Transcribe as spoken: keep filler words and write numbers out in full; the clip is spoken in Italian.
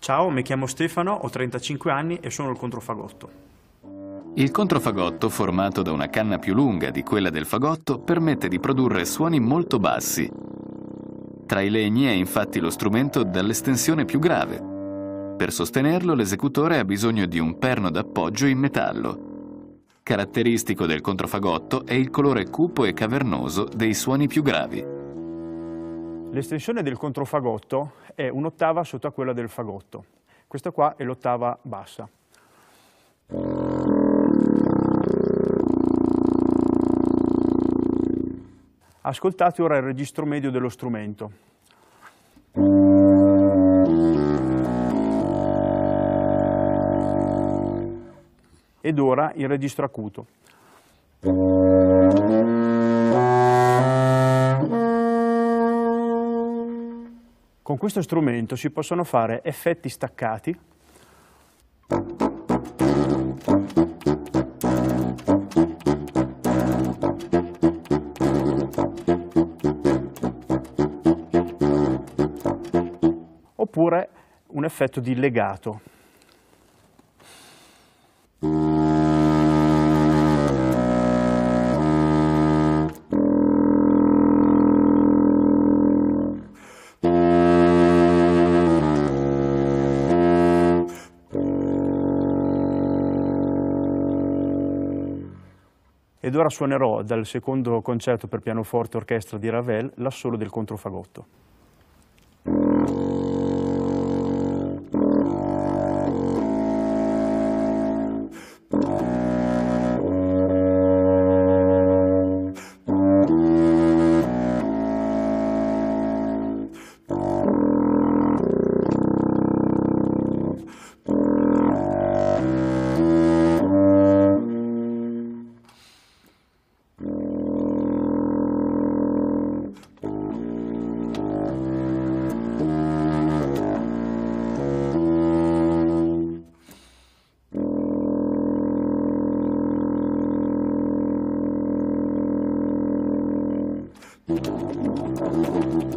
Ciao, mi chiamo Stefano, ho trentacinque anni e sono il controfagotto. Il controfagotto, formato da una canna più lunga di quella del fagotto, permette di produrre suoni molto bassi. Tra i legni è infatti lo strumento dall'estensione più grave. Per sostenerlo, l'esecutore ha bisogno di un perno d'appoggio in metallo. Caratteristico del controfagotto è il colore cupo e cavernoso dei suoni più gravi. L'estensione del controfagotto è un'ottava sotto a quella del fagotto. Questa qua è l'ottava bassa. Ascoltate ora il registro medio dello strumento. Ed ora il registro acuto. Con questo strumento si possono fare effetti staccati oppure un effetto di legato. Ed ora suonerò dal secondo concerto per pianoforte e orchestra di Ravel l'assolo del controfagotto. Thank you.